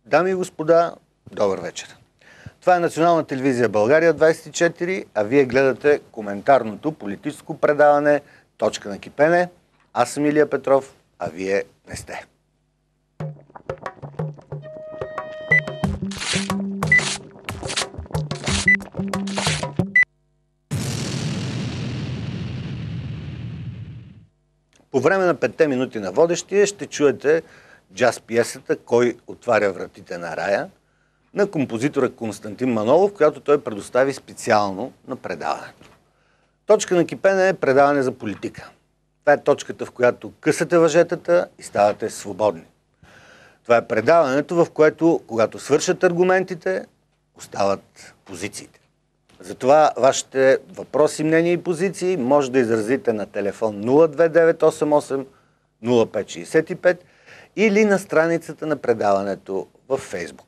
Дами и господа, добър вечер. Това е Национална телевизия България 24, а вие гледате коментарното политическо предаване "Точка на кипене". Аз съм Илия Петров, а вие не сте. По време на 5 минути на водещия ще чуете джаз пиесата "Кой отваря вратите на рая" на композитора Константин Манолов, която той предостави специално на предаването. "Точка на кипене" е предаване за политика. Това е точката, в която късате въжетата и ставате свободни. Това е предаването, в което, когато свършат аргументите, остават позициите. Затова вашите въпроси, мнения и позиции може да изразите на телефон 02988 0565 или на страницата на предаването във Фейсбук.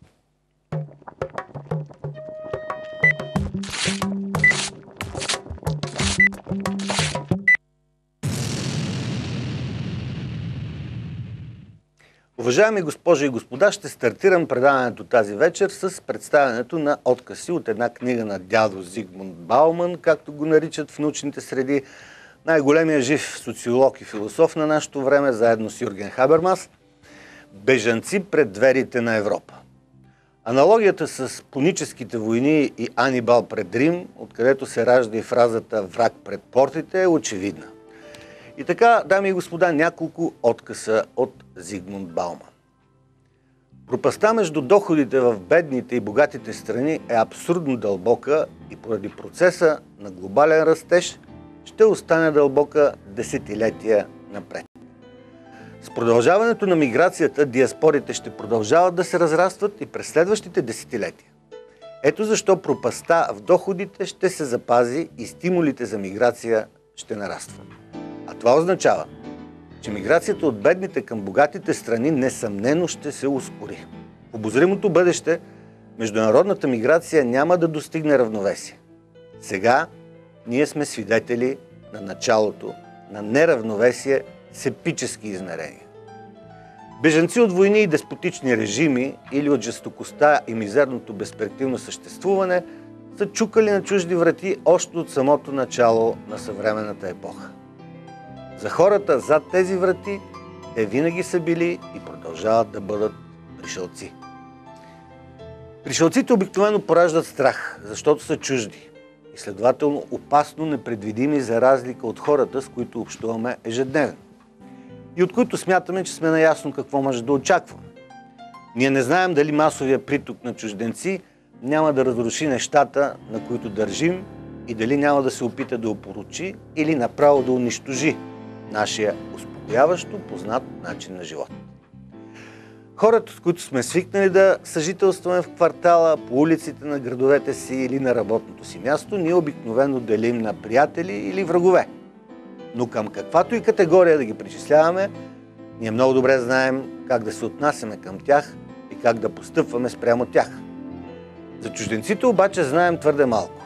Уважаеми госпожи и господа, ще стартирам предаването тази вечер с представянето на откъси от една книга на дядо Зигмунд Бауман, както го наричат в научните среди, най-големия жив социолог и философ на нашето време, заедно с Юрген Хабермас, "Бежанци пред дверите на Европа". Аналогията с пуническите войни и Анибал пред Рим, откъдето се ражда и фразата "враг пред портите", е очевидна. И така, дами и господа, няколко откъса от Зигмунд Бауман. Пропастта между доходите в бедните и богатите страни е абсурдно дълбока и поради процеса на глобален растеж ще остане дълбока десетилетия напред. С продължаването на миграцията диаспорите ще продължават да се разрастват и през следващите десетилетия. Ето защо пропастта в доходите ще се запази и стимулите за миграция ще нарастват. А това означава, че миграцията от бедните към богатите страни несъмнено ще се ускори. В обозримото бъдеще международната миграция няма да достигне равновесие. Сега ние сме свидетели на началото на неравновесие с епически измерения. Бежанци от войни и деспотични режими или от жестокостта и мизерното безперспективно съществуване са чукали на чужди врати още от самото начало на съвременната епоха. За хората зад тези врати те винаги са били и продължават да бъдат пришълци. Пришълците обикновено пораждат страх, защото са чужди и следователно опасно непредвидими за разлика от хората, с които общуваме ежедневно и от които смятаме, че сме наясно какво може да очакваме. Ние не знаем дали масовия приток на чужденци няма да разруши нещата, на които държим, и дали няма да се опита да опорочи или направо да унищожи нашия успокояващо познат начин на живот. Хората, с които сме свикнали да съжителстваме в квартала, по улиците на градовете си или на работното си място, ние обикновено делим на приятели или врагове. Но към каквато и категория да ги причисляваме, ние много добре знаем как да се отнасяме към тях и как да постъпваме спрямо тях. За чужденците обаче знаем твърде малко,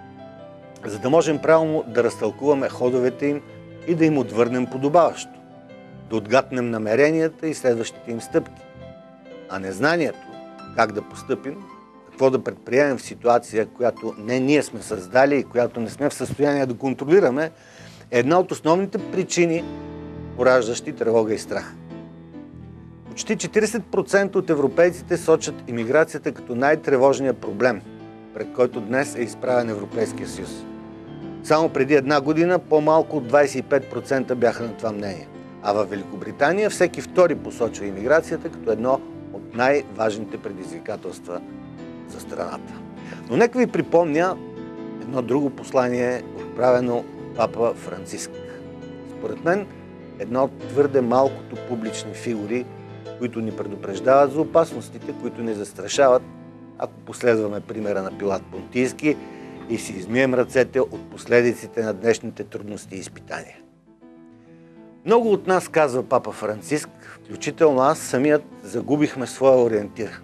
за да можем правилно да разтълкуваме ходовете им и да им отвърнем подобаващо, да отгатнем намеренията и следващите им стъпки. А незнанието как да постъпим, какво да предприемем в ситуация, която не ние сме създали и която не сме в състояние да контролираме, е една от основните причини, пораждащи тревога и страх. Почти 40% от европейците сочат имиграцията като най-тревожния проблем, пред който днес е изправен Европейския съюз. Само преди една година по-малко от 25% бяха на това мнение. А в Великобритания всеки втори посочва имиграцията като едно от най-важните предизвикателства за страната. Но нека ви припомня едно друго послание, отправено от папа Франциск. Според мен, едно от твърде малкото публични фигури, които ни предупреждават за опасностите, които ни застрашават, ако последваме примера на Пилат Понтийски и си измием ръцете от последиците на днешните трудности и изпитания. Много от нас, казва папа Франциск, включително аз самият, загубихме своя ориентир.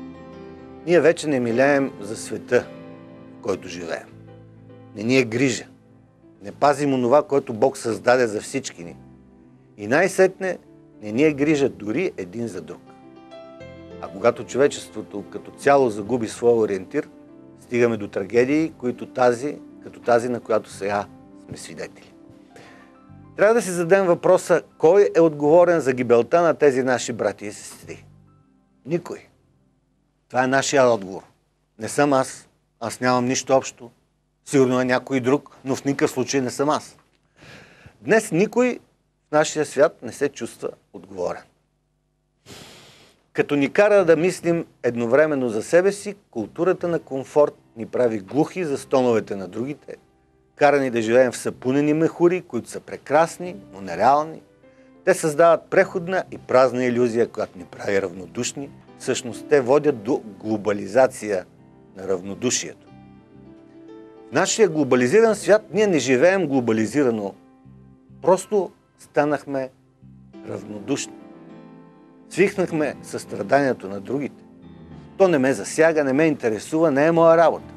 Ние вече не милеем за света, в който живеем. Не ни е грижа. Не пазим онова, което Бог създаде за всички ни. И най-сетне не ни е грижа дори един за друг. А когато човечеството като цяло загуби своя ориентир, стигаме до трагедии, като тази, на която сега сме свидетели. Трябва да си зададем въпроса, кой е отговорен за гибелта на тези наши брати и сестри? Никой. Това е нашия отговор. Не съм аз. Аз нямам нищо общо. Сигурно е някой друг, но в никакъв случай не съм аз. Днес никой в нашия свят не се чувства отговорен. Като ни кара да мислим едновременно за себе си, културата на комфорт ни прави глухи за стоновете на другите, кара ни да живеем в сапунени мехури, които са прекрасни, но нереални. Те създават преходна и празна илюзия, която ни прави равнодушни. Всъщност те водят до глобализация на равнодушието. В нашия глобализиран свят ние не живеем глобализирано. Просто станахме равнодушни. Свихнахме състраданието на другите. То не ме засяга, не ме интересува, не е моя работа.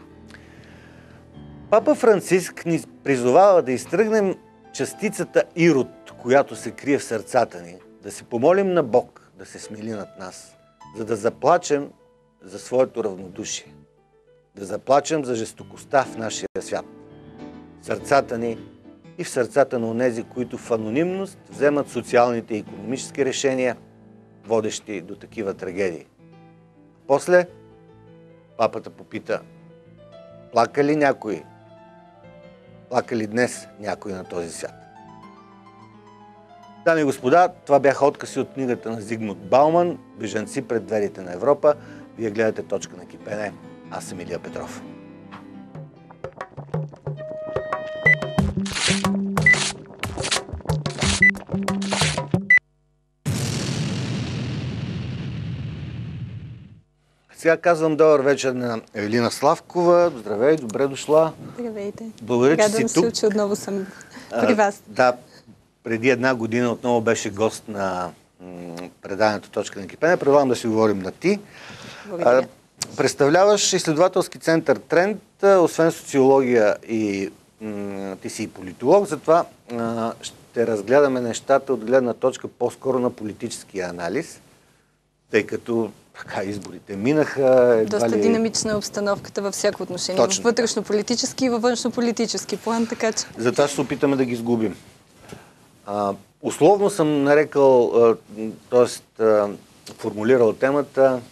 Папа Франциск ни призовава да изтръгнем частицата Ирод, която се крие в сърцата ни, да се помолим на Бог да се смили над нас, за да заплачем за своето равнодушие, да заплачем за жестокостта в нашия свят, в сърцата ни и в сърцата на онези, които в анонимност вземат социалните и икономически решения, водещи до такива трагедии. После папата попита, плака ли някой? Плака ли днес някой на този свят? Дами и господа, това бяха откъси от книгата на Зигмунд Бауман «Бежанци пред дверите на Европа». Вие гледате Точка на кипене. Аз съм Илия Петров. Сега казвам добър вечер на Евелина Славкова. Здравей, добре дошла. Здравейте. Благодаря, че си тук. Радвам се, че отново съм при вас. Да, преди една година отново беше гост на предаването Точка на кипене. Предлагам да си говорим на ти. Благодаря. Представляваш изследователски център Тренд, освен социология и ти си и политолог, затова ще разгледаме нещата от гледна точка по-скоро на политическия анализ, тъй като изборите минаха. Доста динамична е обстановката във всяко отношение. Точно. В вътрешно-политически и във външно-политически план, така че... Затова ще се опитаме да ги сгубим. Условно съм нарекал, формулирал темата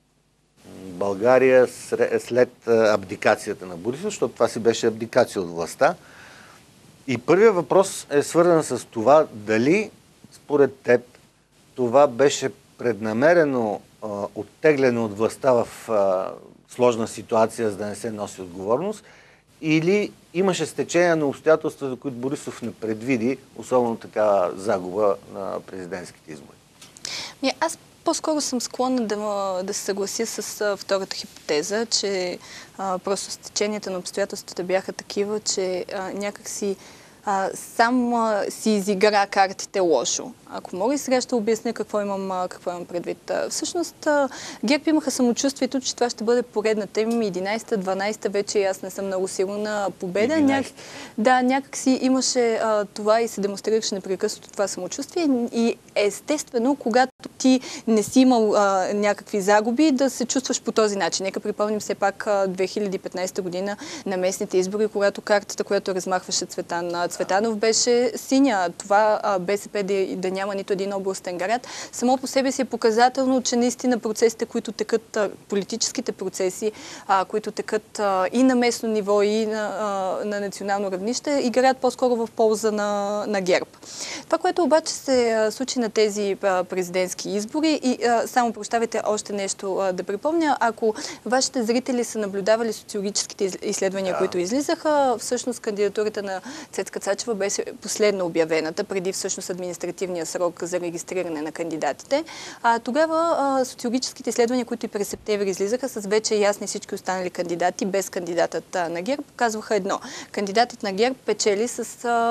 България след абдикацията на Борисов, защото това си беше абдикация от властта. И първият въпрос е свързан с това дали според теб това беше преднамерено оттегляне от властта в сложна ситуация, за да не се носи отговорност, или имаше стечение на обстоятелства, за които Борисов не предвиди, особено така загуба на президентските избори? Аз по-скоро съм склонна да се съглася с втората хипотеза, че просто стеченията на обстоятелствата бяха такива, че някакси сам си изигра картите лошо. Ако мога и сега ще обясня какво имам предвид. Всъщност ГЕРБ имаха самочувствието, че това ще бъде поредната им 11-та, 12-та, вече аз не съм много сигурна победа. Някакси имаше това и се демонстрираше непрекъснато това самочувствие. И естествено, когато ти не си имал някакви загуби, да се чувстваш по този начин. Нека припомним все пак 2015 година на местните избори, когато картата, която размахваше Цветанов, беше синя. Това БСП да няма нито един областен град. Само по себе си е показателно, че наистина процесите, които текат, политическите процеси, които текат и на местно ниво, и на национално равнище, играят по-скоро в полза на ГЕРБ. Това, което обаче се случи на тези президентски избори, и само прощавайте още нещо да припомня, ако вашите зрители са наблюдавали социологическите изследвания, които излизаха, всъщност кандидатурата на Цецка Цачева беше последно обявената, преди всъщност административния срок за регистриране на кандидатите. Тогава социологическите изследвания, които и през септември излизаха, с вече ясни всички останали кандидати, без кандидатът на ГЕРБ, показваха едно. Кандидатът на ГЕРБ печели с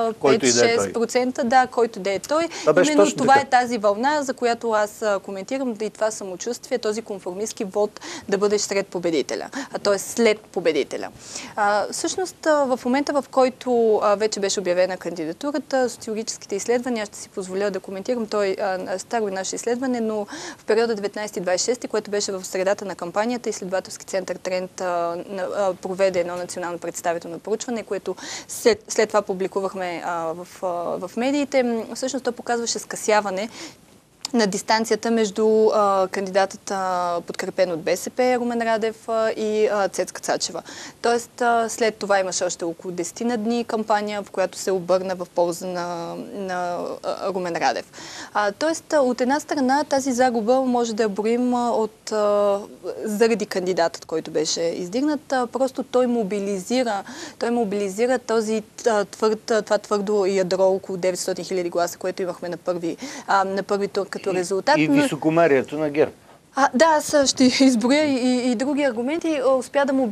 5-6%, да, който да е той. Именно това е тази вълна, за която аз коментирам, да и това самочувствие, този конформистски вод да бъдеш сред победителя, т.е. след победителя. Всъщност, в момента, в който вече беше беше обявена кандидатурата. Социологическите изследвания, ще си позволя да коментирам, той старо е наше изследване, но в периода 19-26, което беше в средата на кампанията, изследователски център Тренд проведе едно национално представително проучване, което след това публикувахме в медиите. Всъщност то показваше скъсяване на дистанцията между кандидатът, подкрепен от БСП, Румен Радев, и Цецка Цачева. Тоест, след това имаше още около 10 на дни кампания, в която се обърна в полза на Румен Радев. Тоест, от една страна, тази загуба може да я броим заради кандидатът, който беше издигнат. Просто той мобилизира това твърдо ядро, около 900 000 гласа, което имахме на първи тур като резултат. И високомерието на ГЕРБ. Да, аз ще изброя и други аргументи. Успя да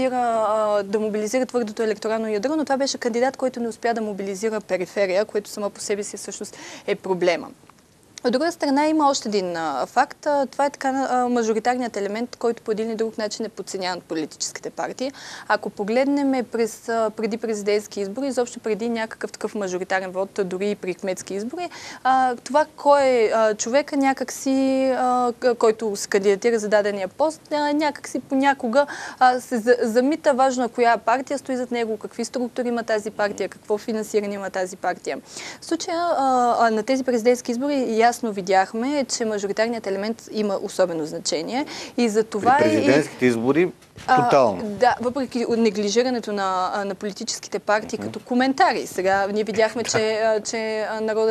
мобилизира твърдото електорално ядро, но това беше кандидат, който не успя да мобилизира периферия, което само по себе си всъщност е проблема. От друга страна има още един факт. Това е така мажоритарният елемент, който по един или друг начин е подценяван от политическите партии. Ако погледнем преди президентски избори, изобщо преди някакъв такъв мажоритарен вод, дори и при кметски избори, това кой е човека някакси, който се кандидатира за дадения пост, някакси понякога се замита важно коя партия стои зад него, какви структури има тази партия, какво финансиране има тази партия. В случая на тези президентски избори ясно видяхме, че мажоритарният елемент има особено значение и за това при президентските избори тотално. Да, въпреки неглижирането на политическите партии като коментари. Сега ние видяхме, че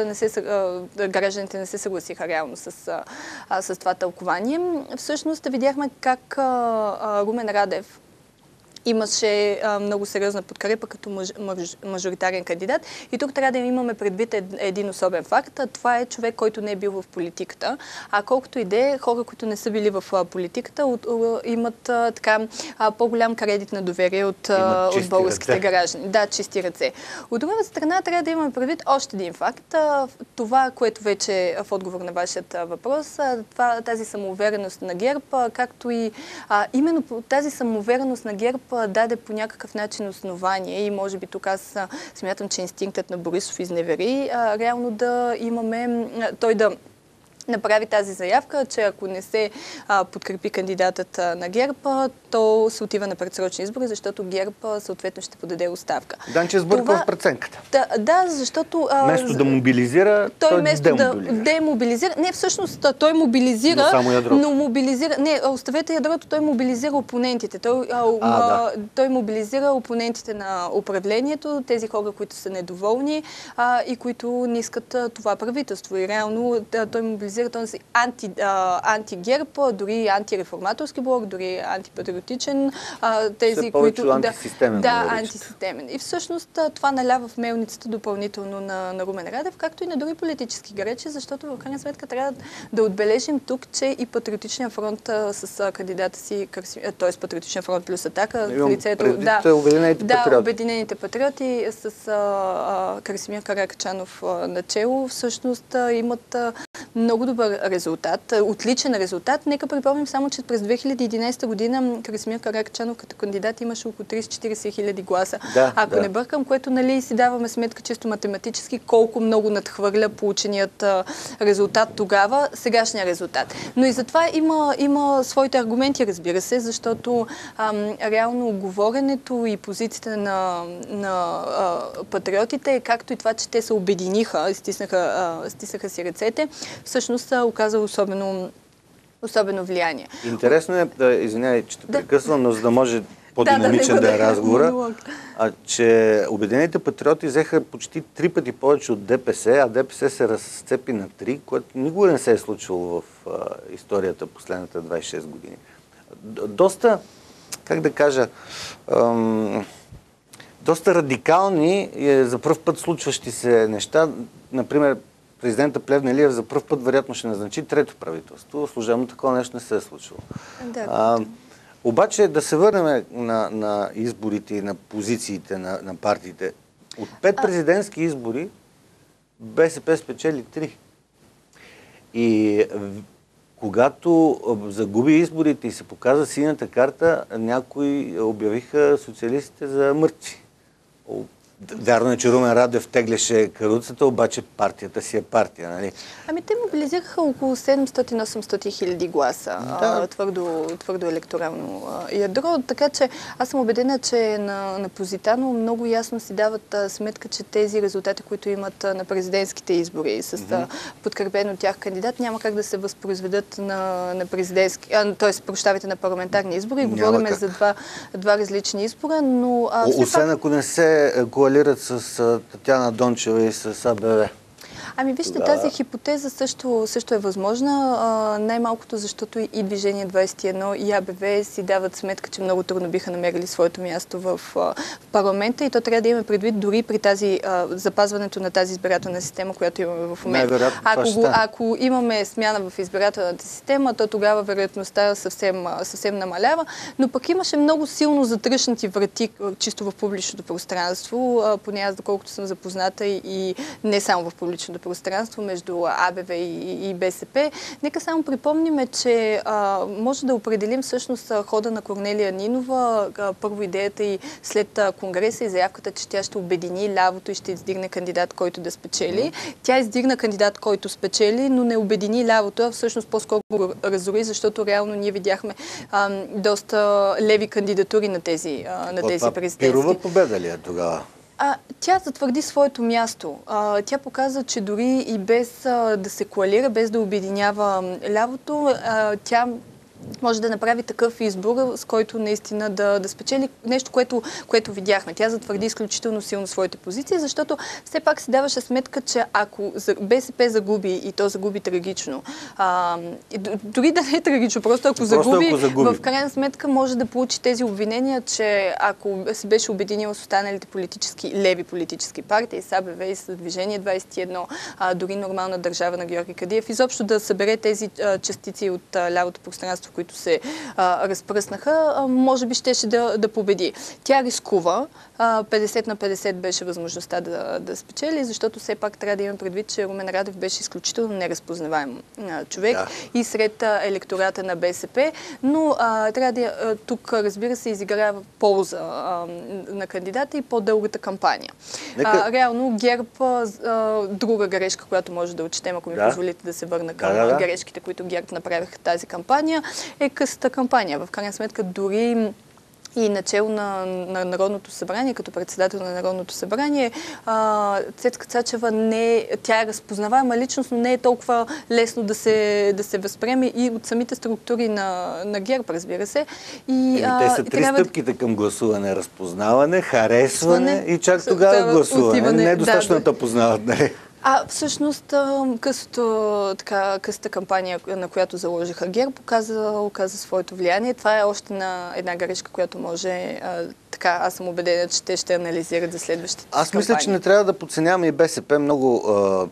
гражданите не се съгласиха реално с това тълкование. Всъщност видяхме как Румен Радев имаше много сериозна подкрепа като мажоритарен кандидат. И тук трябва да имаме предвид един особен факт. Това е човек, който не е бил в политиката. А колкото и да е, хора, които не са били в политиката, имат по-голям кредит на доверие от българските граждани. Да, чисти ръце. От друга страна, трябва да имаме предвид още един факт. Това, което вече в отговор на вашият въпрос, тази самоувереност на ГЕРБ, както и именно тази самоувереност на ГЕРБ даде по някакъв начин основание и може би тук аз смятам, че инстинктът на Борисов изневери, реално да имаме, той да направи тази заявка, че ако не се подкрепи кандидатът на ГЕРБ, то се отива на предсрочни избори, защото ГЕРБ съответно ще подаде оставка. Данче сбърква в преценката. Да, защото... Вместо да мобилизира, той демобилизира. Не, всъщност той мобилизира, но мобилизира... Не, оставете ядрото, той мобилизира опонентите. Той мобилизира опонентите на управлението, тези хора, които са недоволни и които не искат това правителство. И реално той мобилизира този анти-ГЕРБ, дори антиреформаторски блок, дори антипатриотичен, тези, които... антисистемен. Да, антисистемен. И всъщност това налява в мелницата допълнително на Румен Радев, както и на други политически гречи, защото в крайна сметка трябва да отбележим тук, че и Патриотичен фронт с кандидата си, т.е. Патриотичен фронт плюс Атака, в лицето... Обединените патриоти с Красимир Каракачанов начело, всъщност имат много добър резултат, отличен резултат. Нека припомним само, че през 2011 година Красимир Каракачанов като кандидат имаше около 30-40 хиляди гласа. Ако не бъркам, което си даваме сметка чисто математически, колко много надхвърля полученият резултат тогава, сегашния резултат. Но и затова има своите аргументи, разбира се, защото реално говоренето и позицията на патриотите, както и това, че те се обединиха, стиснаха си ръцете, всъщност оказа особено влияние. Интересно е, извинявай, че те прекъсвам, но за да може по-динамичен да е разговора, че Обединените патриоти взеха почти 3 пъти повече от ДПС, а ДПС се разцепи на 3, което никога не се е случвало в историята последната 26 години. Доста, как да кажа, доста радикални за пръв път случващи се неща. Например, президента Плевнелиев за пръв път вероятно ще назначи трето правителство. Служебно такова нещо не се е случило. Обаче да се върнем на изборите и на позициите на партиите. От 5 президентски избори БСП спечели 3. И когато загуби изборите и се показа синята карта, някои обявиха социалистите за мъртви. Вярно е, че Румен Радев теглеше каруцата, обаче партията си е партия, нали? Ами те мобилизираха около 700-800 хиляди гласа, Да. твърдо електорално ядро, така че аз съм убедена, че на Позитано много ясно си дават сметка, че тези резултати, които имат на президентските избори с подкрепен от тях кандидат, няма как да се възпроизведат на президентски, т.е. на парламентарни избори. Говорим за два различни избора, но... Освен ако не се коалират с Татяна Дончева и с АБВ. Ами вижте, тази хипотеза също е възможна, най-малкото защото и Движение 21 и АБВ си дават сметка, че много трудно биха намерили своето място в парламента и то трябва да имаме предвид дори при тази запазването на тази избирателна система, която имаме в момента. Ако имаме смяна в избирателната система, то тогава вероятността съвсем намалява, но пък имаше много силно затръшнати врати чисто в публичното пространство, поне аз доколкото съм запозната и не само в публичното пространство между АБВ и БСП. Нека само припомним, че може да определим всъщност хода на Корнелия Нинова, първо идеята и след Конгреса и заявката, че тя ще обедини лявото и ще издигне кандидат, който да спечели. Тя издигна кандидат, който спечели, но не обедини лявото, а всъщност по-скоро го разори, защото реално ние видяхме доста леви кандидатури на тези президентски. Пирова победа ли е тогава? Тя затвърди своето място. Тя показа, че дори и без да се коалира, без да обединява лявото, тя може да направи такъв избор, с който наистина да спечели нещо, което видяхме. Тя затвърди изключително силно своите позиции, защото все пак си даваше сметка, че ако БСП загуби, и то загуби трагично, дори да не е трагично, просто ако загуби, в крайна сметка може да получи тези обвинения, че ако се беше обединила с останалите леви политически партии, с АБВ и с Движение 21, дори Нормална държава на Георги Кадиев, изобщо да събере тези частици от лявото пространство, които се разпръснаха, може би щеше да победи. Тя рискува. 50 на 50 беше възможността да спечели, защото все пак трябва да имам предвид, че Румен Радев беше изключително неразпознаваем човек и сред електората на БСП, но трябва да тук, разбира се, изиграва полза на кандидата и по-дългата кампания. Реално ГЕРБ, друга грешка, която може да отчетем, ако ми позволите да се върна към грешките, които ГЕРБ направиха тази кампания, е късата кампания. В крайна сметка дори и начало на Народното събрание, като председател на Народното събрание, Цецка Цачева тя е разпознаваема личност, но не е толкова лесно да се възприеме и от самите структури на ГЕРБ, разбира се. Те са три стъпките към гласуване. Разпознаване, харесване и чак тогава гласуване. Не е достатъчно да познават, нали? Всъщност, късата кампания, на която заложиха ГЕРБ, оказа своето влияние. Това е още една грешка, която може, аз съм убедена, че те ще анализират за следващите кампании. Аз мисля, че не трябва да подценяваме и БСП много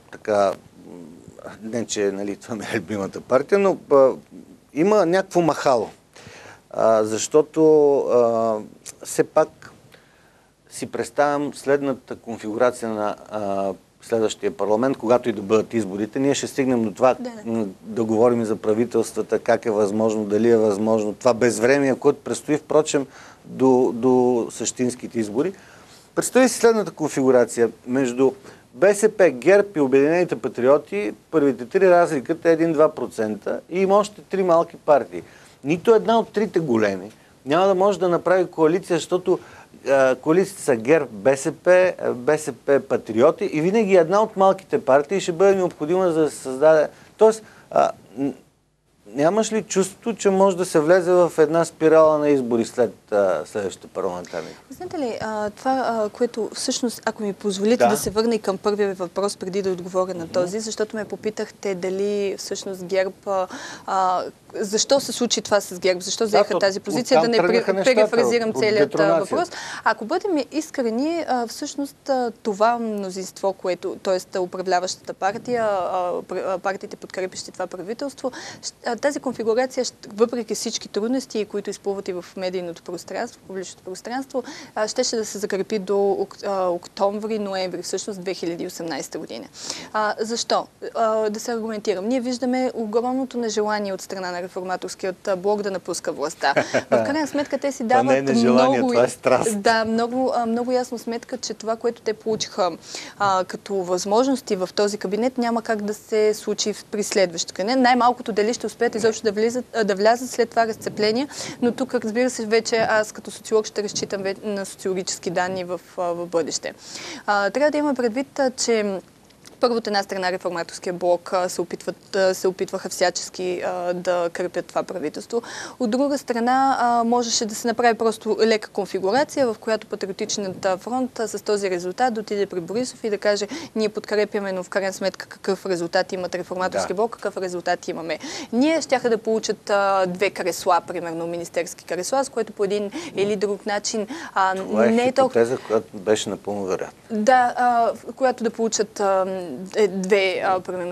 не, че това ми е любимата партия, но има някакво махало. Защото все пак си представям следната конфигурация на следващия парламент, когато и да бъдат изборите, ние ще стигнем до това да говорим за правителствата, как е възможно, дали е възможно. Това безвремие, което предстои, впрочем, до същинските избори. Предстои си следната конфигурация. Между БСП, ГЕРБ и Обединените патриоти, първите три разликата е 1-2% и има още три малки партии. Нито една от трите големи няма да може да направи коалиция, защото коалициите са ГЕРБ, БСП, БСП, Патриоти и винаги една от малките партии ще бъде необходима за да се създаде. Тоест, нямаш ли чувството, че може да се влезе в една спирала на избори след следващите парламентарни? Знаете ли, това, което всъщност, ако ми позволите да се върна и към първия въпрос, преди да отговоря на този, защото ме попитахте дали всъщност ГЕРБ, защо се случи това с ГЕРБ, защо взеха тази позиция, да не перефразирам целият въпрос. Ако бъдем искрени, всъщност това мнозинство, т.е. управляващата партия, партиите подкрепящи това правителство, Тази конфигурация, въпреки всички трудности, които изплуват и в медийното пространство, в публичното пространство, щеше да се закрепи до октомври-ноември, всъщност 2018 година. Защо? Да се аргументирам. Ние виждаме огромното нежелание от страна на реформаторският блок да напуска властта. В крайна сметка те си дават това не е нежелание, това е страст. Да, много ясно сметка, че това, което те получиха като възможности в този кабинет, няма как да се случи при следващия кабинет. Най-малкото дали ще успеят изобщо да влязат след това разцепление, но тук, разбира се, вече аз като социолог ще разчитам на социологически данни в бъдеще. Трябва да има предвид, че първо от една страна реформаторския блок се опитваха всячески да крепят това правителство. От друга страна можеше да се направи просто лека конфигурация, в която Патриотичният фронт с този резултат да отиде при Борисов и да каже: ние подкрепяме, но в крайна сметка какъв резултат имат реформаторския блок, какъв резултат имаме. Ние щяха да получат 2 кресла, примерно министерски кресла, с което по един или друг начин това не е хипотеза, която беше напълно вероятна. Да, която да получат две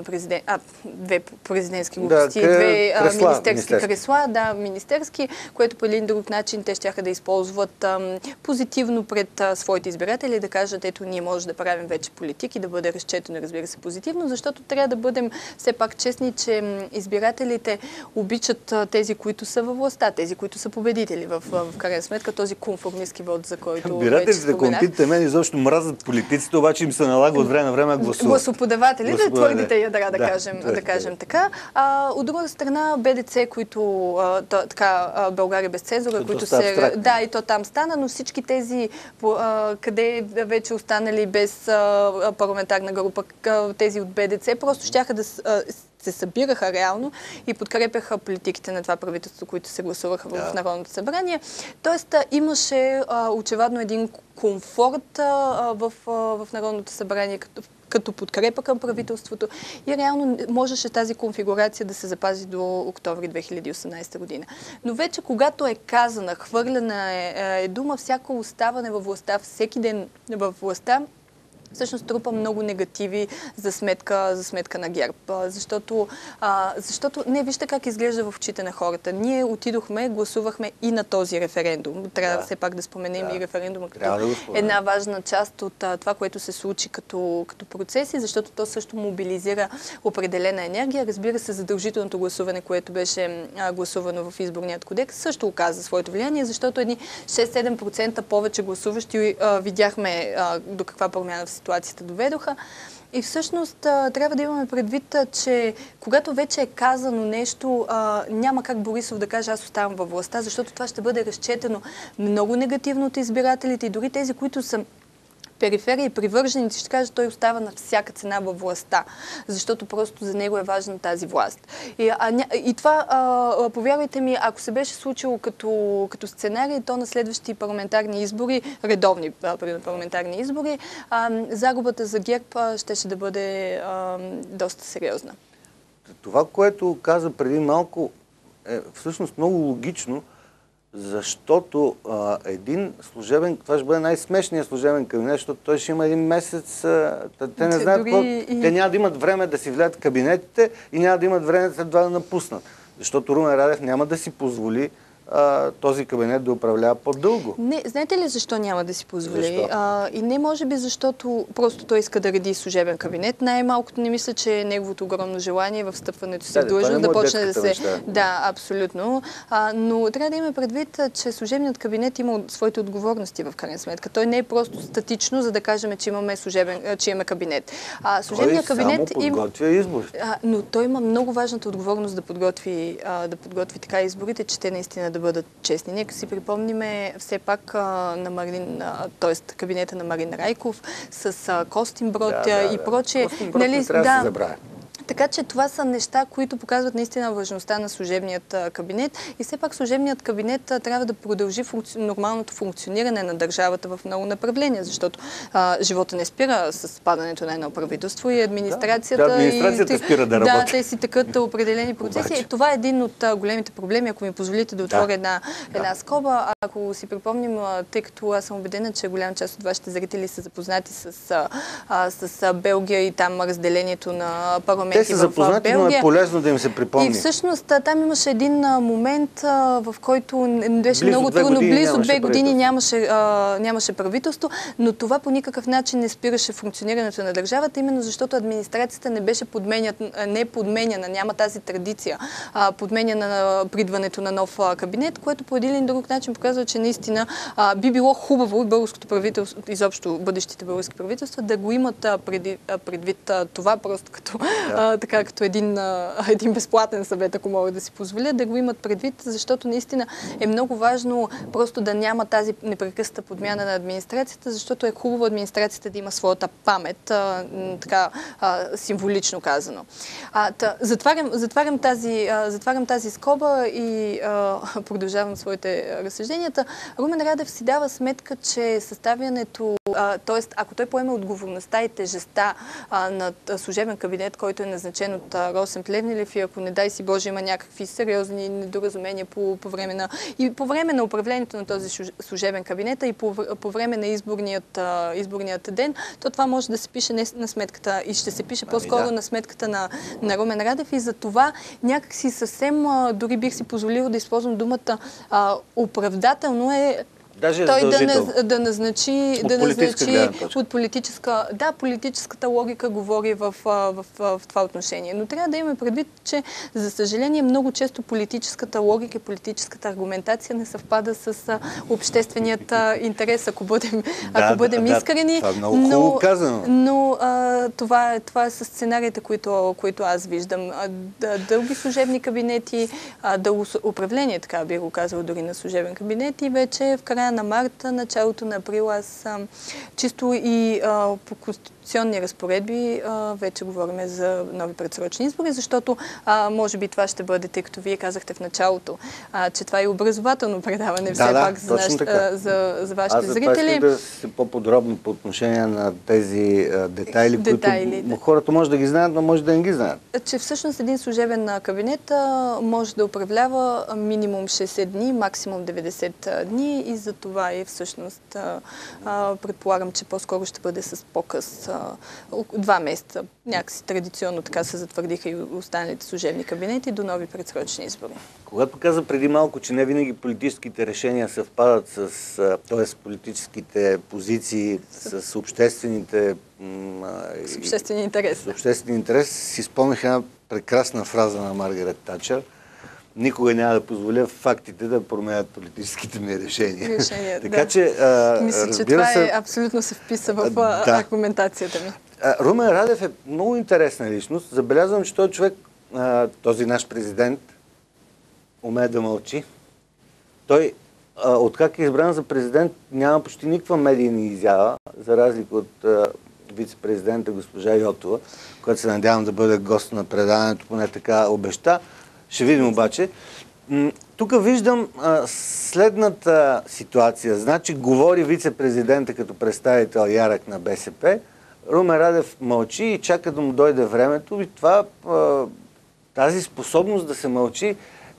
президентски глупости, две министерски кресла, министерски, което по един друг начин те щяха да използват позитивно пред своите избиратели, да кажат: ето, ние може да правим вече политики, да бъде разчетено, разбира се, позитивно, защото трябва да бъдем все пак честни, че избирателите обичат тези, които са във властта, тези, които са победители. В крайна сметка този конформистски вод, за който избирателите, компитите мен изобщо мразят политиците, обаче им се налага от време на време гласуват. Гласоподавателите, твърдите ядра, да кажем така. От друга страна, БДЦ, които България без цензура, които се... Да, и то там стана, но всички тези, къде вече останали без парламентарна група, тези от БДЦ, просто щяха да се събираха реално и подкрепяха политиките на това правителство, които се гласуваха в Народното събрание. Тоест имаше очевидно един комфорт в Народното събрание като подкрепа към правителството и реално можеше тази конфигурация да се запази до октомври 2018 година. Но вече когато е казана, хвърлена е дума, всяко оставане във властта, всеки ден във властта, всъщност трупа много негативи за сметка на ГЕРБ. Защото не, вижте как изглежда в очите на хората. Ние отидохме, гласувахме и на този референдум. Трябва все пак да споменем и референдума като една важна част от това, което се случи като процеси, защото то също мобилизира определена енергия. Разбира се, задължителното гласуване, което беше гласувано в изборният кодекс, също оказа своето влияние, защото едни 6-7% повече гласуващи видяхме до каква промяна в ситуацията доведоха. И всъщност трябва да имаме предвид, че когато вече е казано нещо, няма как Борисов да каже: аз оставам във властта, защото това ще бъде разчетено много негативно от избирателите и дори тези, които са периферия и привърженици, ще кажат: той остава на всяка цена във властта, защото просто за него е важна тази власт. И това, повярвайте ми, ако се беше случило като сценарий, то на следващи парламентарни избори, редовни парламентарни избори, загубата за ГЕРБ щеше да бъде доста сериозна. Това, което каза преди малко, е всъщност много логично, защото един служебен, това ще бъде най-смешният служебен кабинет, защото той ще има един месец, те не знаят какво, те няма да имат време да си влязат в кабинетите и няма да имат време след това да напуснат. Защото Румен Радев няма да си позволи този кабинет да управлява по-дълго. Не, знаете ли защо няма да си позволи? И не може би защото просто той иска да реди служебен кабинет. Най-малкото не мисля, че неговото огромно желание в встъпването си в длъжност да почне да се... Да, абсолютно. Но трябва да има предвид, че служебният кабинет има своите отговорности в крайна сметка. Той не е просто статично, за да кажем, че имаме кабинет. Служебният кабинет само подготвя избори. Но той има много важната отговорност да подготви така изборите, че те наистина да бъдат честни. Нека си припомниме все пак на Марин, т.е. кабинета на Марин Райков с Костинброд и прочее. Костинброд не трябва да се забравя. Така че това са неща, които показват наистина важността на служебният кабинет и все пак служебният кабинет трябва да продължи нормалното функциониране на държавата в много направления, защото живота не спира с падането на едно правителство и администрацията... администрацията спира да работи. Да, те си тъкат определени процеси. И това е един от големите проблеми, ако ми позволите да отворя една скоба. Ако си припомним, тъй като аз съм убедена, че голяма част от вашите зрители са запознати с Белгия и там разделението на парламент те са запознати, но е полезно да им се припомни. И всъщност там имаше един момент, в който беше много трудно. Близо 2 години нямаше правителство, но това по никакъв начин не спираше функционирането на държавата, именно защото администрацията не беше подменяна, няма тази традиция, подменяна на придването на нов кабинет, което по един или друг начин показва, че наистина би било хубаво и българското правителство, изобщо бъдещите български правителства, да го имат предвид това, просто като един безплатен съвет, ако могат да си позволят, да го имат предвид, защото наистина е много важно просто да няма тази непрекъсната подмяна на администрацията, защото е хубаво администрацията да има своята памет, така символично казано. Затварям тази скоба и продължавам своите разсъжденията. Румен Радев си дава сметка, че съставянето, т.е. ако той поеме отговорността и тежестта над служебен кабинет, който е назначен от Росен Плевнелиев, и ако не дай си Боже има някакви сериозни недоразумения по време на управлението на този служебен кабинет и по време на изборният ден, то това може да се пише не на сметката и ще се пише по-скоро на сметката на Румен Радев, и за това някакси съвсем, дори бих си позволила да използвам думата оправдателно е той да назначи от политическата логика говори в това отношение. Но трябва да имаме предвид, че за съжаление много често политическата логика и политическата аргументация не съвпада с общественият интерес, ако бъдем искрени. Това е много хубаво казано. Но това е с сценариите, които аз виждам. Дълги служебни кабинети, дълго управление, така би го казал дори на служебен кабинет, и вече в края на март, началото на април, аз чисто и по конституционни разпоредби вече говорим за нови предсрочни избори, защото може би това ще бъде, тъй като вие казахте в началото, че това е образователно предаване все пак за вашите зрители. Аз да се по-подробно по отношение на тези детайли, които хората може да ги знаят, но може да не ги знаят. Че всъщност един служебен кабинет може да управлява минимум 60 дни, максимум 90 дни, и за това и всъщност предполагам, че по-скоро ще бъде с показ 2 месеца. Някакси традиционно така се затвърдиха и останалите служебни кабинети до нови предсрочни избори. Когато каза преди малко, че не винаги политическите решения съвпадат т.е. политическите позиции с обществените... С обществения интерес. С обществения интерес, си спомнях една прекрасна фраза на Маргарет Тачър: никога няма да позволя фактите да променят политическите ми решения. Така че, мисля, че това абсолютно се вписа в аргументацията ми. Румен Радев е много интересна личност. Забелязвам, че този човек, този наш президент, умее да мълчи. Той, откак е избран за президент, няма почти никаква медийна изява, за разлика от вице-президента госпожа Йотова, която се надявам да бъде гост на предаването, поне така обеща. Ще видим обаче. Тук виждам следната ситуация. Значи говори вице-президента като представител ярък на БСП, Румен Радев мълчи и чака да му дойде времето, и тази способност да се мълчи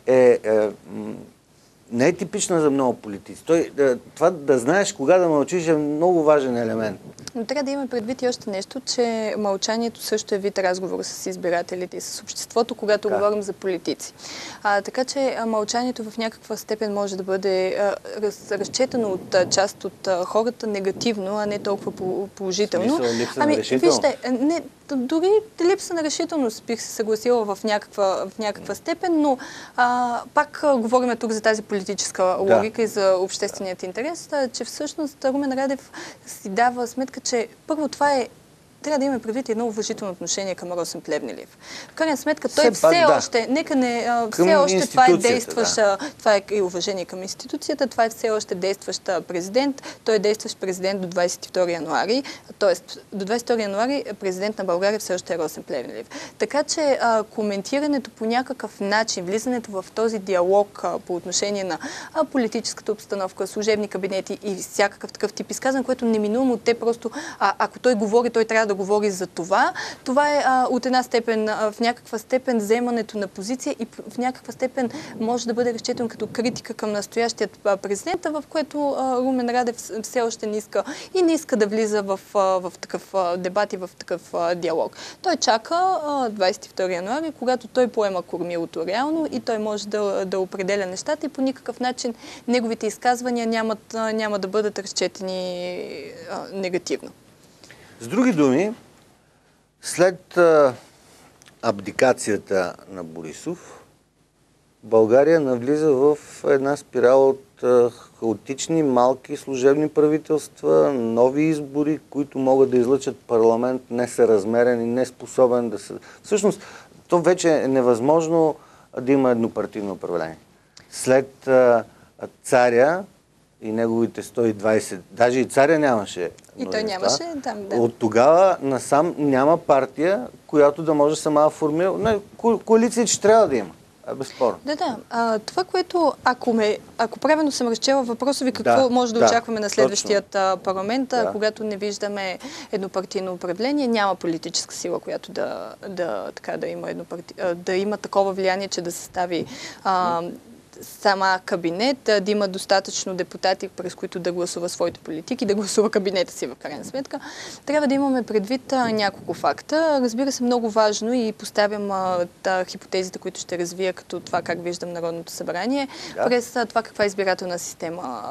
не е типична за много политици. Това да знаеш кога да мълчиш е много важен елемент. Но трябва да имаме предвид и още нещо, че мълчанието също е вид разговор с избирателите и с обществото, когато говорим за политици. Така че мълчанието в някаква степен може да бъде разчетено от част от хората негативно, а не толкова положително. Липса на решителност? Вижте, дори липса на решителност бих се съгласила в някаква степен, но пак говорим тук за тази политическа логика и за общественият интерес, че всъщност Румен Радев си дава сметка, че първо това трябва да имаме предвид едно уважително отношение към Росен Плевнелиев. В крайна сметка той все още това е действащ, това е и уважение към институцията, това е все още действащ президент, той е действащ президент до 22 януари, т.е. до 22 януари президент на България все още е Росен Плевнелиев. Така че коментирането по някакъв начин, влизането в този диалог по отношение на политическата обстановка, служебни кабинети и всякакъв такъв тип изказване, което неминуемо те просто, ако той говори, той трябва да говори за това. Това е от една степен, в някаква степен вземането на позиция и в някаква степен може да бъде разчетен като критика към настоящият президент, в което Румен Радев все още не иска и не иска да влиза в такъв дебат и в такъв диалог. Той чака 22 януари, когато той поема кормилото реално и той може да определя нещата и по никакъв начин неговите изказвания няма да бъдат разчетени негативно. С други думи, след абдикацията на Борисов, България навлиза в една спирала от хаотични, малки служебни правителства, нови избори, които могат да излъчат парламент несъразмерен и неспособен да се... Всъщност, то вече е невъзможно да има еднопартийно управление. След царя и неговите 120, даже и царя нямаше. И той нямаше там, да. От тогава насам няма партия, която да може сама да формира. Коалиция, че трябва да има. Безспорно. Да. Това, което, ако правилно съм разчела въпроса ви, какво може да очакваме на следващият парламент, когато не виждаме еднопартийно управление, няма политическа сила, която да има такова влияние, че да състави сама кабинет, да има достатъчно депутати, през които да гласува своите политики, да гласува кабинета си в крайна сметка. Трябва да имаме предвид няколко факта. Разбира се, много важно и поставям хипотезите, които ще развия като това как виждам Народното събрание, през това каква избирателна система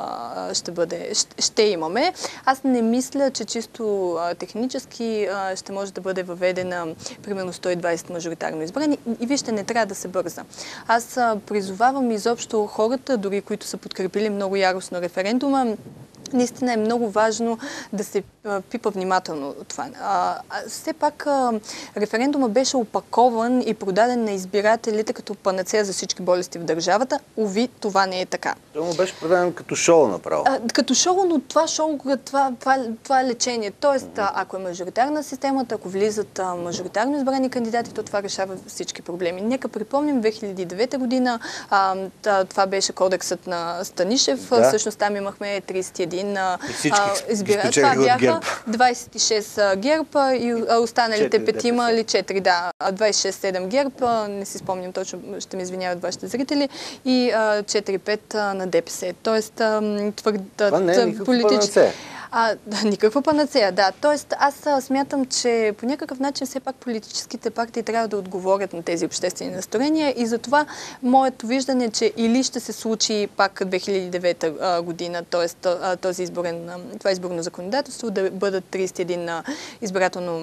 ще имаме. Аз не мисля, че чисто технически ще може да бъде въведена примерно 120 мажоритарно избрани. И вижте, не трябва да се бърза. Аз призовавам изобщо хората, дори които са подкрепили много яростно референдума, наистина е много важно да се пипа внимателно това. Все пак референдума беше опакован и продаден на избирателите като панацея за всички болести в държавата. Уви, това не е така. Това му беше продаден като шоу направо. Като шоу, но това шоу, това е лечение. Тоест, ако е мажоритарна системата, ако влизат мажоритарно избрани кандидати, то това решава всички проблеми. Нека припомним, 2009 година това беше кодексът на Станишев. Всъщност там имахме 31 избирателите. Това бяха 26 ГЕРБ и останалите петима или 4, 26-7 ГЕРБ, не си спомням точно, ще ми извиняват вашите зрители, и 4-5 на ДПС. Тоест, това не е никаква панацея. Никаква панацея, да. Тоест, аз смятам, че по някакъв начин все пак политическите партии трябва да отговорят на тези обществени настроения и затова моето виждане е, че или ще се случи пак 2009 година, т.е. това изборно законодателство, да бъдат 31 избирателно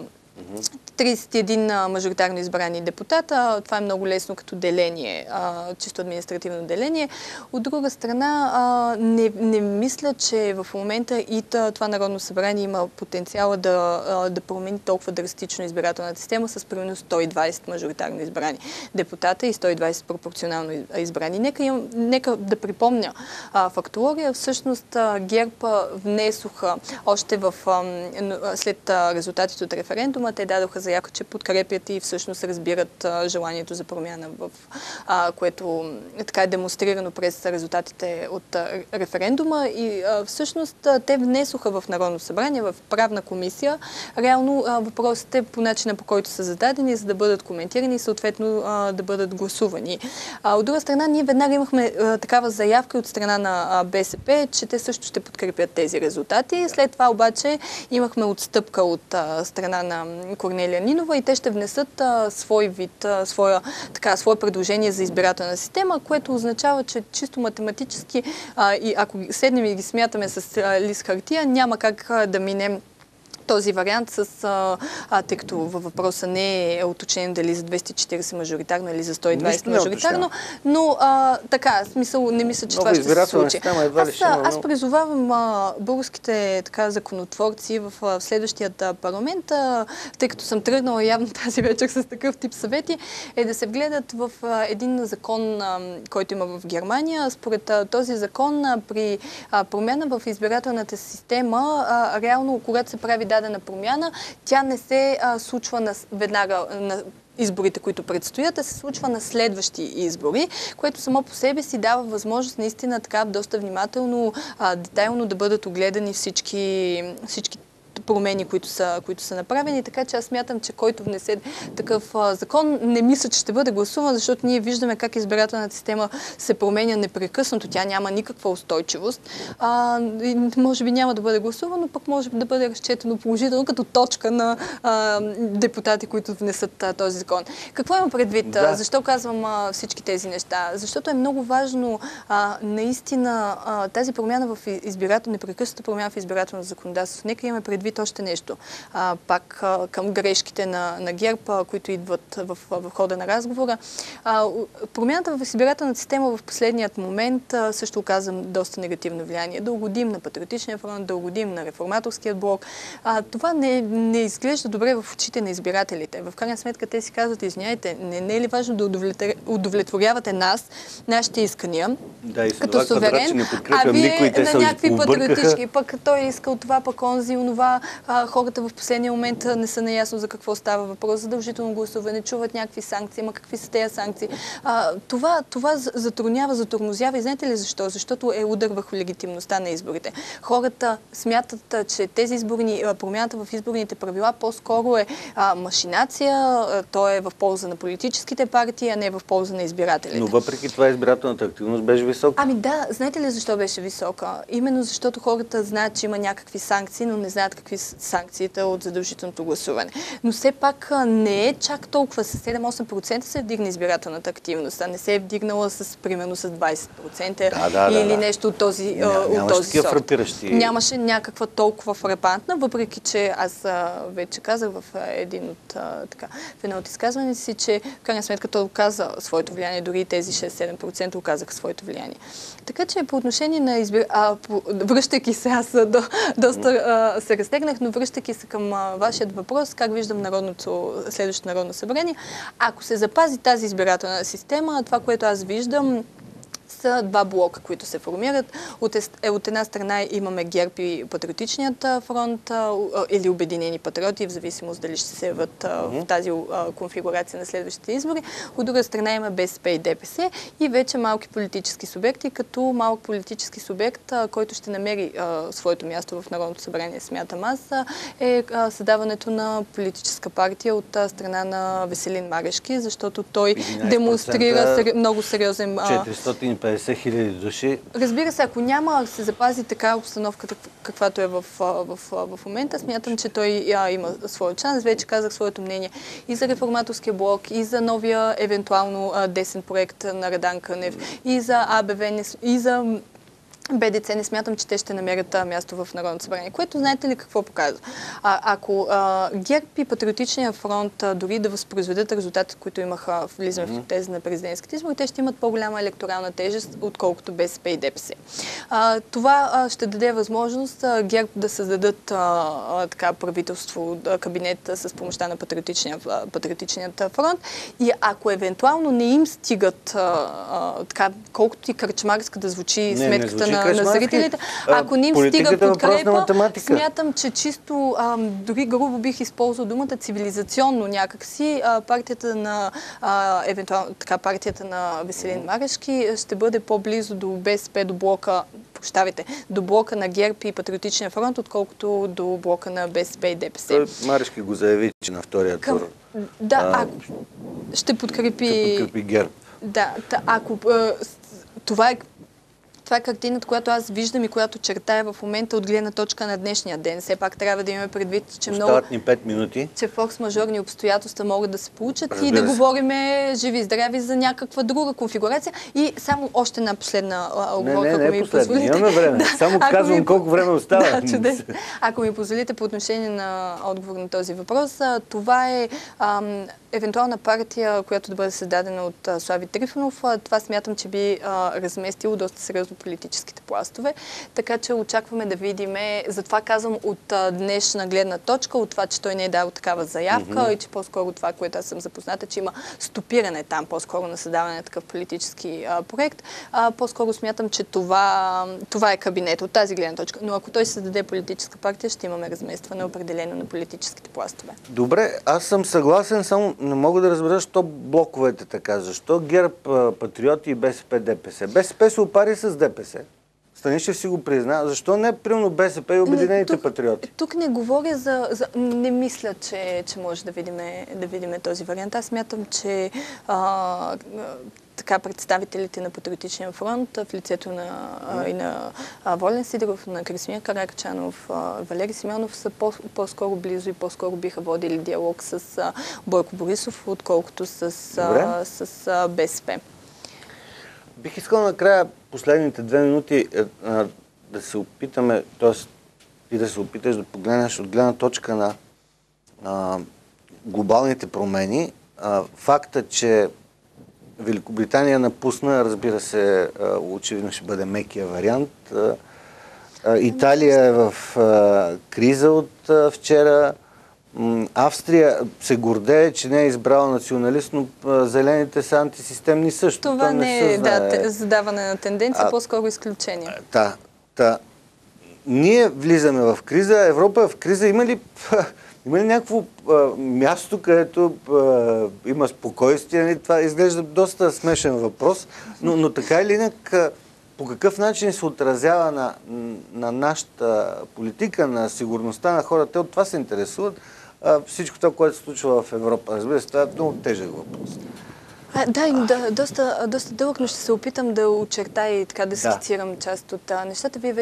31 мажоритарно избрани депутата. Това е много лесно като деление, чисто административно деление. От друга страна, не мисля, че в момента и това Народно събрание има потенциала да промени толкова драстично избирателната система с примерно 120 мажоритарно избрани депутата и 120 пропорционално избрани. Нека да припомня фактология. Всъщност ГЕРБ внесоха още след резултатите от референдума, те дадоха заявка, че подкрепят и всъщност разбират желанието за промяна, което така е демонстрирано през резултатите от референдума. И всъщност те внесоха в Народно събрание, в правна комисия, реално въпросите по начина, по който са зададени, за да бъдат коментирани и съответно да бъдат гласувани. От друга страна, ние веднага имахме такава заявка от страна на БСП, че те също ще подкрепят тези резултати. След това обаче имахме отстъпка от страна на Корнелия Нинова и те ще внесат свой вид, свое предложение за избирателна система, което означава, че чисто математически и ако седнем и ги смятаме с лист хартия, няма как да минем този вариант, тъй като във въпроса не е уточнено дали за 240 мажоритарно или за 120 мажоритарно, но така, смисъл, не мисля, че това ще се случи. Аз призовавам българските законотворци в следващият парламент, тъй като съм тръгнала явно тази вечер с такъв тип съвети, е да се вгледат в един закон, който има в Германия. Според този закон, при промяна в избирателната система, реално, когато се прави дадена промяна, тя не се случва веднага на изборите, които предстоят, а се случва на следващи избори, което само по себе си дава възможност наистина така доста внимателно, детайлно да бъдат огледани всички промени, които са направени. Така че аз смятам, че който внесе такъв закон, не мисля, че ще бъде гласуван, защото ние виждаме как избирателната система се променя непрекъснато. Тя няма никаква устойчивост. Може би няма да бъде гласуван, но пък може да бъде разчетено положително като точка на депутати, които внесат този закон. Какво имам предвид? Да. Защо казвам всички тези неща? Защото е много важно наистина тази промяна в непрекъсната промяна в избирателното законодателство. Нека имаме предвид още нещо. Пак към грешките на ГЕРБ, които идват в хода на разговора. Промяната в избирателната система в последният момент също оказа доста негативно влияние. Да угодим на Патриотичния фронт, да угодим на Реформаторския блок. Това не изглежда добре в очите на избирателите. В крайна сметка те си казват, извиняйте, не е ли важно да удовлетворявате нашите искания, да, и като суверен, а вие на някакви патриотички, пък той искал това, пък онзи, онова, хората в последния момент не са наясно за какво става въпрос, задължително гласуване, чуват някакви санкции, ама какви са тези санкции. Това затруднява, затормозява и знаете ли защо? Защото е удар върху легитимността на изборите. Хората смятат, че промяната в изборните правила по-скоро е машинация, то е в полза на политическите партии, а не в полза на избирателите. Но въпреки това избирателната активност беше висока. Ами да, знаете ли защо беше висока? Именно защото хората знаят, че има някакви санкции, но не знаят какви са санкциите от задължителното гласуване. Но все пак не е чак толкова. С 7-8% се вдигна избирателната активност, а не се е вдигнала примерно с 20% или нещо от този сорт. Нямаше някаква толкова фрапантна, въпреки че аз вече казах в едно от изказването си, че в крайна сметка той оказа своето влияние, дори тези 6-7% оказаха своето влияние. Така че по отношение на връщайки се, аз доста се разтегнах, но връщайки се към вашият въпрос, как виждам следващото Народно събрание, ако се запази тази избирателна система, това, което аз виждам, са два блока, които се формират. От една страна имаме ГЕРБ и Патриотичният фронт или Обединени патриоти, в зависимост дали ще се явят в тази конфигурация на следващите избори. От друга страна има БСП и ДПС и вече малки политически субекти, като малък политически субект, който ще намери своето място в Народното събрание, смятам аз, е създаването на политическа партия от страна на Веселин Марешки, защото той демонстрира много сериозен... 450 хиляди души. Разбира се, ако няма се запази така обстановката, каквато е в момента, смятам, че той има своя шанс. Вече казах своето мнение и за Реформаторския блок, и за новия евентуално десен проект на Радан Кънев, и за АБВ, и за БДЦ. Не смятам, че те ще намерят място в Народното събрание. Което знаете ли какво показва? Ако ГЕРБ и Патриотичния фронт дори да възпроизведат резултатите, които имаха влизане в тези на президентските избори, те ще имат по-голяма електорална тежест, отколкото БСП и ДПС. Това ще даде възможност ГЕРБ да създадат правителство, кабинет с помощта на Патриотичният фронт. И ако евентуално не им стигат колкото и кръчмарска да звучи сметката на зрителите. Ако не им стига подкрепа, смятам, че чисто, дори грубо бих използвал думата цивилизационно някакси, партията на Веселин Марешки ще бъде по-близо до БСП, до блока на ГЕРБ и Патриотичния фронт, отколкото до блока на БСП и ДПС. Марешки го заяви, че на втория тур ще подкрепи ГЕРБ. Да, ако това е картината, която аз виждам и която чертая в момента от гледна точка на днешния ден. Все пак трябва да имаме предвид, че остават ни 5 минути. Че форс-мажорни обстоятелства могат да се получат и да говорим живи и здрави за някаква друга конфигурация. И само още една последна оговорка, ако ми позволите. Имаме време. Само казвам колко време остава. Да, чудесно. Ако ми позволите по отношение на отговор на този въпрос, това е евентуална партия, която да бъде създадена от Слави Трифонов. Това смятам, че би разместило доста сериозно политическите пластове. Така че очакваме да видим, затова казвам от днешна гледна точка, от това, че той не е дал такава заявка и че по-скоро това, което аз съм запозната, че има стопиране там по-скоро на създаване на такъв политически проект. По-скоро смятам, че това е кабинет от тази гледна точка. Но ако той създаде политическа партия, ще имаме разместване определено на политическите пластове. Добре, аз съм съгласен, само не мога да разбера защо блоковете така. Защо ГЕРБ, Патриоти и БСП, ДПС? БСП се опари с ДПС. страни ще си го призна. Защо не, примерно, БСП и Обединените патриоти? Тук не говоря не мисля, че може да видим този вариант. Аз смятам, че така представителите на Патриотичния фронт в лицето и на Волен Сидеров, на Красимир Каракачанов, Валери Симеонов са по-скоро близо и по-скоро биха водили диалог с Бойко Борисов, отколкото с БСП. Бих искал накрая последните 2 минути да се опитаме, т.е. и да се опиташ да погледнеш от гледна точка на глобалните промени. Факта, че Великобритания напусна, разбира се, очевидно ще бъде мекия вариант. Италия е в криза от вчера. Австрия се гордее, че не е избрала националист, но зелените са антисистемни също. Това не е задаване на тенденция, по-скоро изключение. Ние влизаме в криза, Европа е в криза. Има ли някакво място, където има спокойствие? Това изглежда доста смешен въпрос, но така или инак, по какъв начин се отразява на нашата политика, на сигурността на хората? Те от това се интересуват. Всичко това, което се случва в Европа. Разбира се, това е много тежък въпрос. Доста дълъг, но ще се опитам да очертая и така да скицирам част от нещата. Вие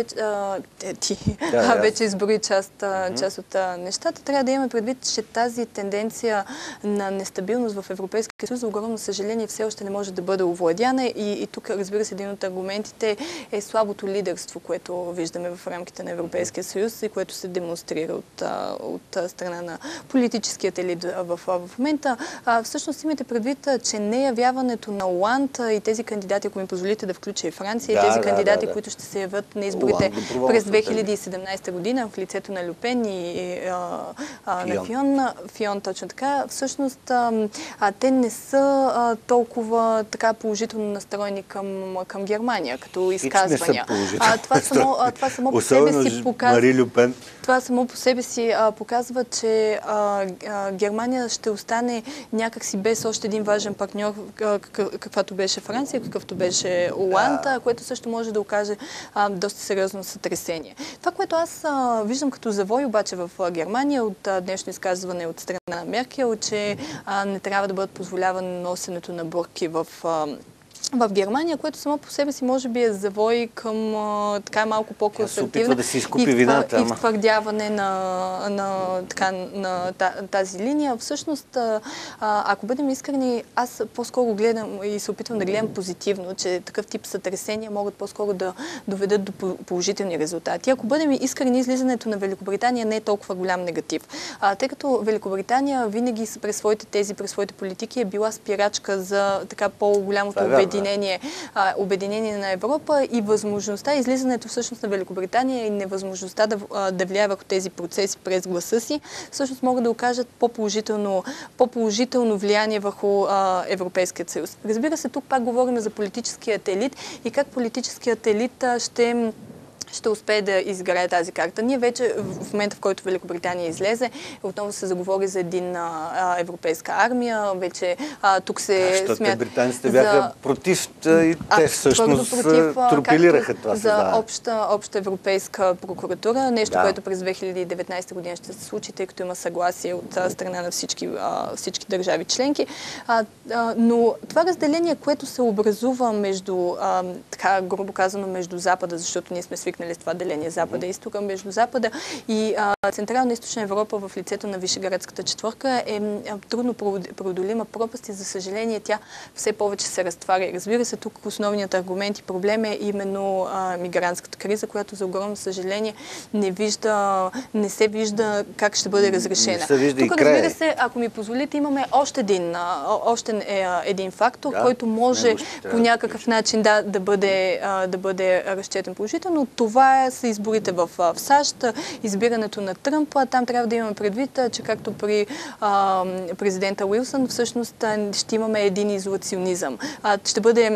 вече изброи част от нещата. Трябва да имаме предвид, че тази тенденция на нестабилност в Европейския съюз, за огромно съжаление, все още не може да бъде овладяна и тук, разбира се, един от аргументите е слабото лидерство, което виждаме в рамките на Европейския съюз и което се демонстрира от страна на политическият елит в момента. Всъщност имайте предвид, че не явяването на Оланд и тези кандидати, ако ми позволите да включа и Франция, и тези кандидати, които ще се явят на изборите през 2017 година в лицето на Люпен и на Фион, точно така, всъщност те не са толкова така положително настроени към Германия, като изказвания. Това само по себе си показва. Мари Люпен. Това само по себе си показва, че Германия ще остане някакси без още един важен партньор, каквато беше Франция, какъвто беше Оланд, което също може да окаже доста сериозно сътресение. Това, което аз виждам като завой обаче в Германия от днешно изказване от страна на Меркел, че не трябва да бъдат позволявани носенето на бурки в Германия, което само по себе си може би е завой към така малко по-консервативна и втвърдяване на тази линия. Всъщност, ако бъдем искрени, аз по-скоро гледам и се опитвам да гледам позитивно, че такъв тип сътресения могат по-скоро да доведат до положителни резултати. Ако бъдем искрени, излизането на Великобритания не е толкова голям негатив. Тъй като Великобритания винаги през своите тези, през своите политики е била спирачка за така по-голямото обединение на Европа и възможността, излизането всъщност на Великобритания и невъзможността да влияе върху тези процеси през гласа си, всъщност могат да окажат по-положително влияние върху Европейския съюз. Разбира се, тук пак говорим за политическият елит и как политическият елит ще успее да изиграе тази карта. Ние вече в момента, в който Великобритания излезе, отново се заговори за един европейска армия. Вече тук се смята... британците бяха против и те всъщност тропилираха това за обща европейска прокуратура. Нещо, което през 2019 година ще се случи, тъй като има съгласие от страна на всички държави членки. Но това разделение, което се образува между, така грубо казано, между Запада, защото ние сме свикнали с това деление Запада и изтока, между Запада и Централна и Източна Европа в лицето на Вишеградската четвърка е трудно преодолима пропаст и, за съжаление, тя все повече се разтваря. Разбира се, тук основният аргумент и проблем е именно мигрантската криза, която за огромно съжаление не се вижда как ще бъде разрешена. Тук, разбира се, ако ми позволите, имаме още един фактор, който може по някакъв начин да бъде разчетен положително. Това са изборите в САЩ, избирането на Тръмп. Там трябва да имаме предвид, че както при президента Уилсън, всъщност ще имаме един изолационизъм. Ще бъде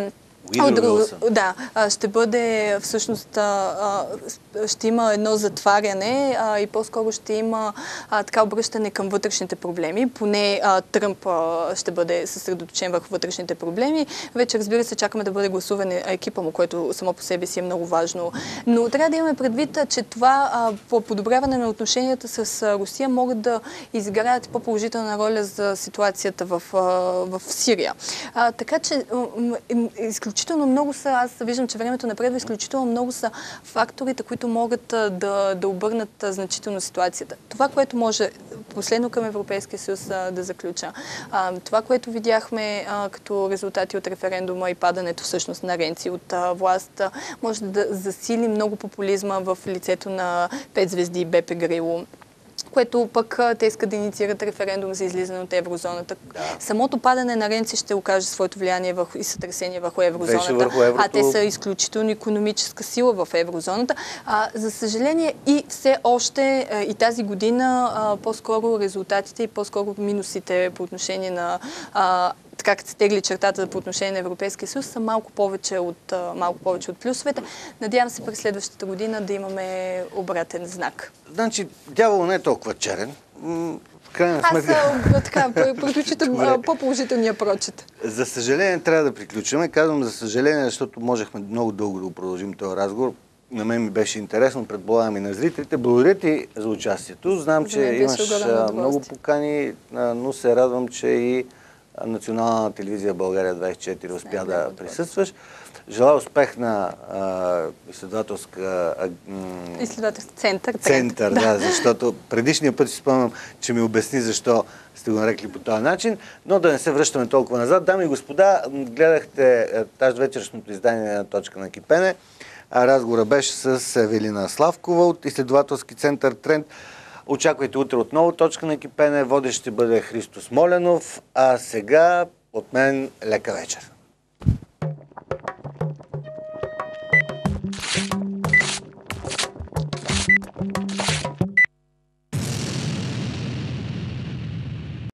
Да, ще бъде всъщност, ще има едно затваряне и по-скоро ще има така обръщане към вътрешните проблеми. Поне Тръмп ще бъде съсредоточен върху вътрешните проблеми. Вече, разбира се, чакаме да бъде гласуван екипа му, което само по себе си е много важно. Но трябва да имаме предвид, че това по подобряване на отношенията с Русия могат да изиграят по-положителна роля за ситуацията в Сирия. Така че изключително много са, аз виждам, че времето напредва, изключително много са факторите, които могат да обърнат значително ситуацията. Това, което може последно към Европейския съюз да заключа, това, което видяхме като резултати от референдума и падането всъщност на Ренци от власт, може да засили много популизма в лицето на 5 звезди и Бепе Грило, което пък те искат да инициират референдум за излизане от еврозоната. Да. Самото падане на Ренци ще окаже своето влияние и сътресение върху еврозоната. А те са изключително икономическа сила в еврозоната. За съжаление и все още и тази година по-скоро резултатите и по-скоро минусите по отношение на така като се тегли чертата по отношение на Европейския съюз, са малко повече от плюсовете. Надявам се през следващата година да имаме обратен знак. Значи, дявол не е толкова черен. В крайна сметка... Аз така, предпочитам по-положителния прочит. За съжаление трябва да приключим. Казвам за съжаление, защото можехме много дълго да продължим този разговор. На мен ми беше интересно, предполагам и на зрителите. Благодаря ти за участието. Знам, че имаш много покани, но се радвам, че и Национална телевизия България 24 успя да присъстваш. Желая успех на изследователски център, да, защото предишния път си спомням, че ми обясни защо сте го нарекли по този начин, но да не се връщаме толкова назад. Дами и господа, гледахте тази вечершното издание на Точка на кипене. Разговора беше с Евелина Славкова от изследователски център Тренд. Очаквайте утре отново Точка на кипене. Водещ ще бъде Христо Смоленов. А сега от мен лека вечер.